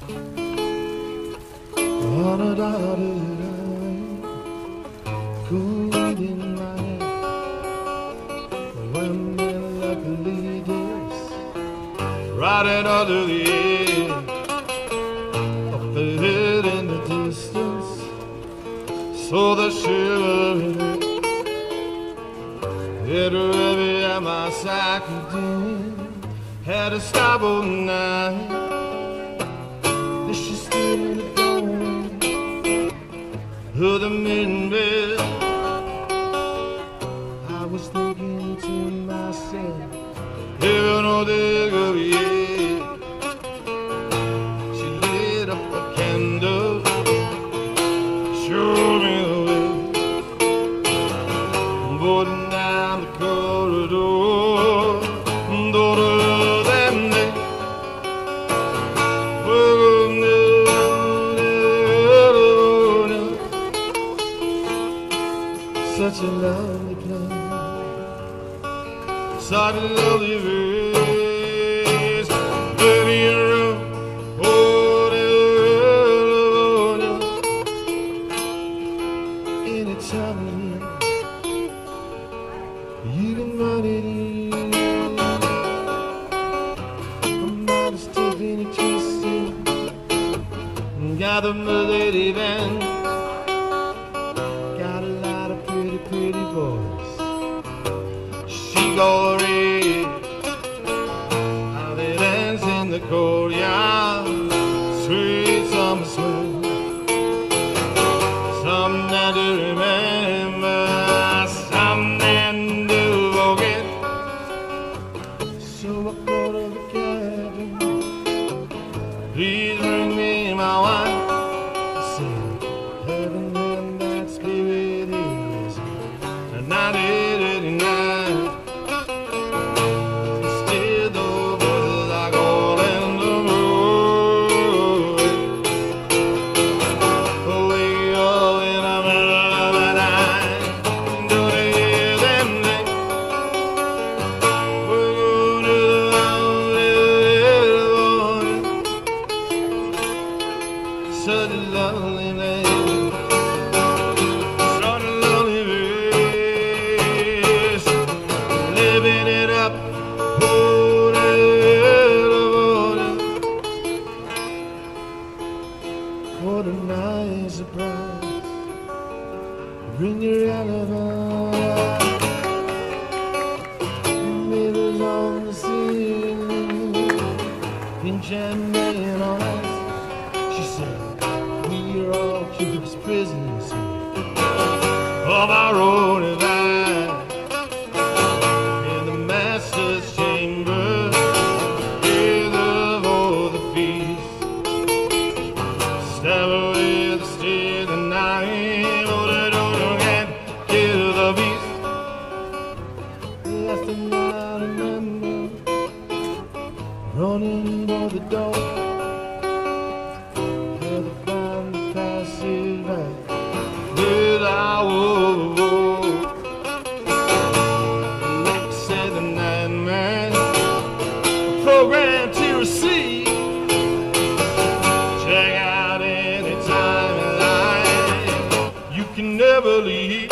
On a dotted line, cool in my head. When luckily this, riding under the air, up ahead in the distance, saw the shivering. It really at my cycle had to stop all night. This is still in the dawn of the midnight. I was thinking to myself, heaven or there go, yeah. She lit up a candle, showed me the way, boarding down the corridor, door to them day. Such a lovely place, such a lovely place, baby, you're any time of year, you can run it in. I'm not still being twisted, got the lady band. Pretty voice, she go red. How they dance in the courtyard, sweet summer swing. Something to remember, something to forget. So I go to the cabin, please bring me my wine. I said, heaven and that spirit is 1989. Still the voices are calling the road. We all in the middle of the night. Don't you hear them sing? We're going to the morning. Such a lovely name. Living it up, what a nice surprise. Bring your alibi. Mirrors on the ceiling, pink champagne on ice. She said, we're all curious prisoners of our own advice. Chamber, give for the feast. Stab away the steel and knife, oh, they don't get kill the beast. Last thing I remember, running for the door, had to find the passage back that I would walk. Program to receive. Check out any time in life. You can never leave.